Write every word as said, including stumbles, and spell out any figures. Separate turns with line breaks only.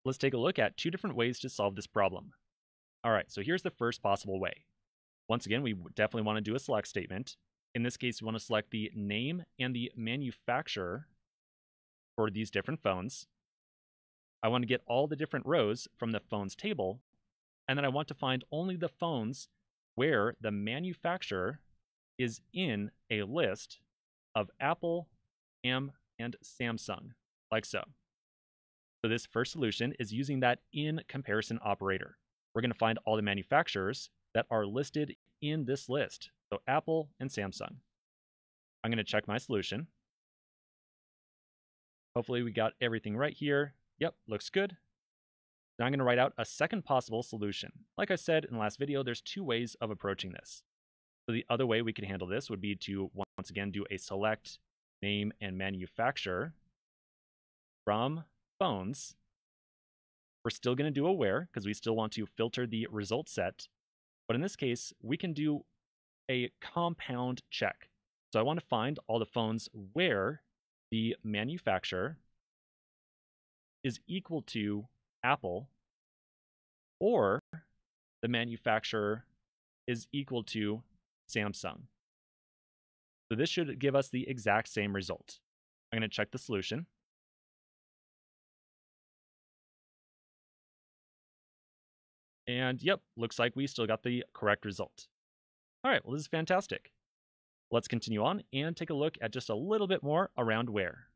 Let's take a look at two different ways to solve this problem. All right, so here's the first possible way. Once again, we definitely want to do a select statement. In this case, we want to select the name and the manufacturer for these different phones. I want to get all the different rows from the phones table, and then I want to find only the phones where the manufacturer is in a list of Apple, M, and Samsung, like so. So this first solution is using that in comparison operator. We're going to find all the manufacturers that are listed in this list, so Apple and Samsung. I'm going to check my solution. Hopefully we got everything right here. Yep, looks good. Now I'm going to write out a second possible solution. Like I said in the last video, there's two ways of approaching this. So the other way we could handle this would be to once again do a select name and manufacturer from phones. We're still going to do a where because we still want to filter the result set. But in this case, we can do a compound check. So I want to find all the phones where the manufacturer is equal to Apple or the manufacturer is equal to Samsung. So this should give us the exact same result. I'm going to check the solution. And yep, looks like we still got the correct result. All right, well, this is fantastic. Let's continue on and take a look at just a little bit more around where.